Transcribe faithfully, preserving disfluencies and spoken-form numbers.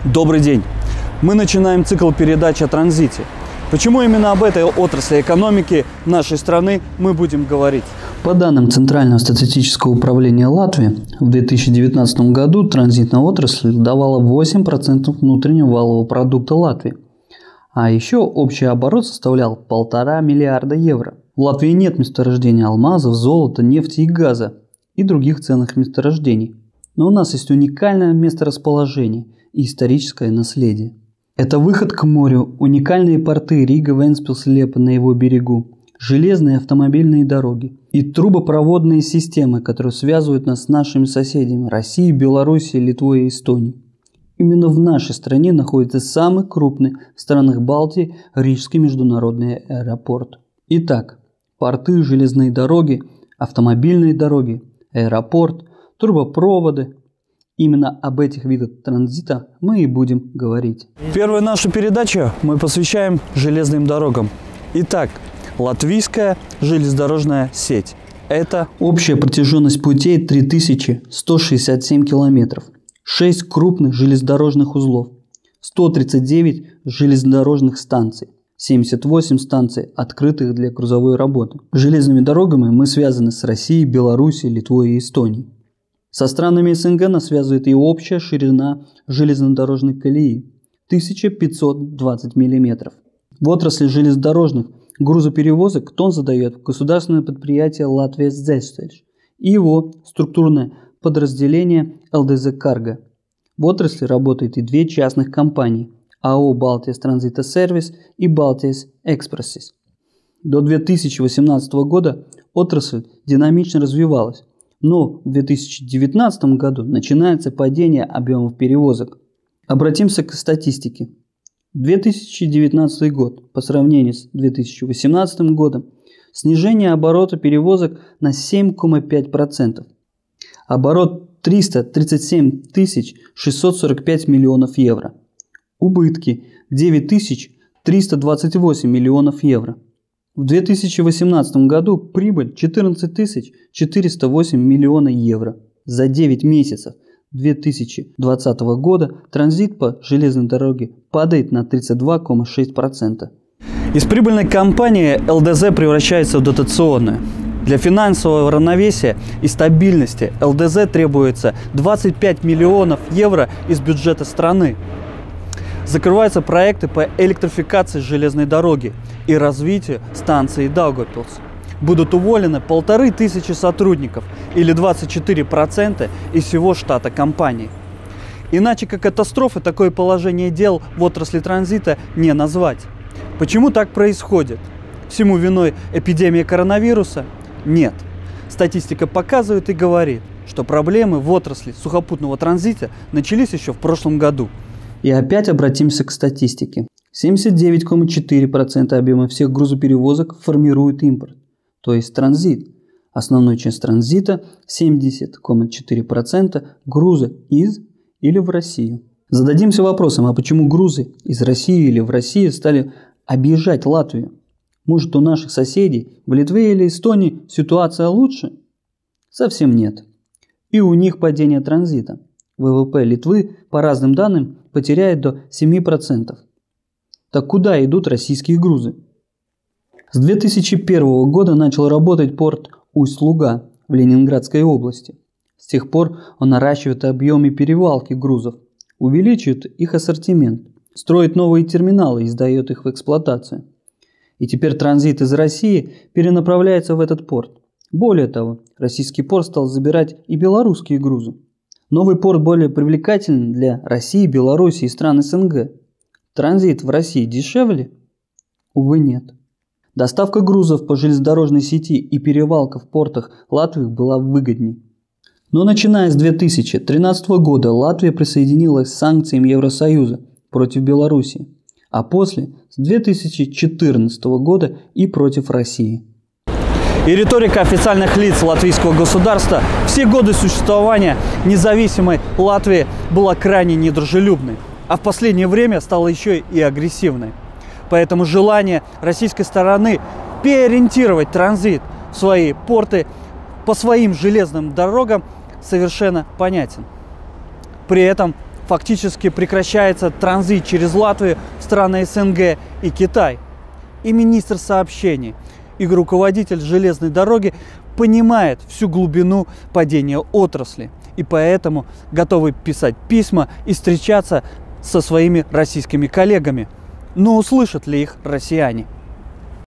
Добрый день! Мы начинаем цикл передач о транзите. Почему именно об этой отрасли экономики нашей страны мы будем говорить? По данным Центрального статистического управления Латвии, в две тысячи девятнадцатом году транзитная отрасль давала восемь процентов внутреннего валового продукта Латвии. А еще общий оборот составлял полтора миллиарда евро. В Латвии нет месторождений алмазов, золота, нефти и газа и других ценных месторождений. Но у нас есть уникальное месторасположение и историческое наследие. Это выход к морю, уникальные порты Рига, Вентспилс, Лепа на его берегу, железные автомобильные дороги и трубопроводные системы, которые связывают нас с нашими соседями – Россией, Белоруссией, Литвой и Эстонией. Именно в нашей стране находится самый крупный в странах Балтии Рижский международный аэропорт. Итак, порты, железные дороги, автомобильные дороги, аэропорт, трубопроводы. Именно об этих видах транзита мы и будем говорить. Первую нашу передачу мы посвящаем железным дорогам. Итак, латвийская железнодорожная сеть. Это общая протяженность путей три тысячи сто шестьдесят семь километров, шесть крупных железнодорожных узлов, сто тридцать девять железнодорожных станций, семьдесят восемь станций, открытых для грузовой работы. Железными дорогами мы связаны с Россией, Белоруссией, Литвой и Эстонией. Со странами СНГ нас связывает и общая ширина железнодорожной колеи – тысяча пятьсот двадцать миллиметров. В отрасли железнодорожных грузоперевозок тон задает государственное предприятие «Латвия Зельстельш» и его структурное подразделение эл дэ зэ Карго. В отрасли работают и две частных компании – АО «Балтийс Транзита Сервис» и «Балтийс Экспрессис». До две тысячи восемнадцатого года отрасль динамично развивалась. Но в две тысячи девятнадцатом году начинается падение объемов перевозок. Обратимся к статистике. две тысячи девятнадцатый год по сравнению с две тысячи восемнадцатым годом снижение оборота перевозок на семь целых пять десятых процента. Оборот триста тридцать семь тысяч шестьсот сорок пять миллионов евро. Убытки девять тысяч триста двадцать восемь миллионов евро. В две тысячи восемнадцатом году прибыль четырнадцать тысяч четыреста восемь миллионов евро. За девять месяцев две тысячи двадцатого года транзит по железной дороге падает на тридцать два целых шесть десятых процента. Из прибыльной компании эл дэ зэ превращается в дотационную. Для финансового равновесия и стабильности эл дэ зэ требуется двадцать пять миллионов евро из бюджета страны. Закрываются проекты по электрификации железной дороги и развитию станции Даугавпилс. Будут уволены полторы тысячи сотрудников или двадцать четыре процента из всего штата компании. Иначе как катастрофы такое положение дел в отрасли транзита не назвать. Почему так происходит? Всему виной эпидемия коронавируса? Нет. Статистика показывает и говорит, что проблемы в отрасли сухопутного транзита начались еще в прошлом году. И опять обратимся к статистике. семьдесят девять целых четыре десятых процента объема всех грузоперевозок формирует импорт, то есть транзит. Основную часть транзита семьдесят целых четыре десятых процента груза из или в Россию. Зададимся вопросом, а почему грузы из России или в России стали объезжать Латвию? Может, у наших соседей в Литве или Эстонии ситуация лучше? Совсем нет. И у них падение транзита. вэ вэ пэ Литвы, по разным данным, потеряет до семи процентов. Так куда идут российские грузы? С две тысячи первого года начал работать порт Усть-Луга в Ленинградской области. С тех пор он наращивает объемы перевалки грузов, увеличивает их ассортимент, строит новые терминалы и сдает их в эксплуатацию. И теперь транзит из России перенаправляется в этот порт. Более того, российский порт стал забирать и белорусские грузы. Новый порт более привлекательный для России, Белоруссии и стран эс эн гэ. Транзит в России дешевле? Увы, нет. Доставка грузов по железнодорожной сети и перевалка в портах Латвии была выгодней. Но начиная с две тысячи тринадцатого года Латвия присоединилась к санкциям Евросоюза против Белоруссии, а после с две тысячи четырнадцатого года и против России. И риторика официальных лиц латвийского государства все годы существования независимой Латвии была крайне недружелюбной, а в последнее время стала еще и агрессивной. Поэтому желание российской стороны переориентировать транзит в свои порты по своим железным дорогам совершенно понятен. При этом Фактически прекращается транзит через Латвию в страны эс эн гэ и Китай. И министр сообщений, и руководитель железной дороги понимает всю глубину падения отрасли. И поэтому готовы писать письма и встречаться со своими российскими коллегами. Но услышат ли их россияне?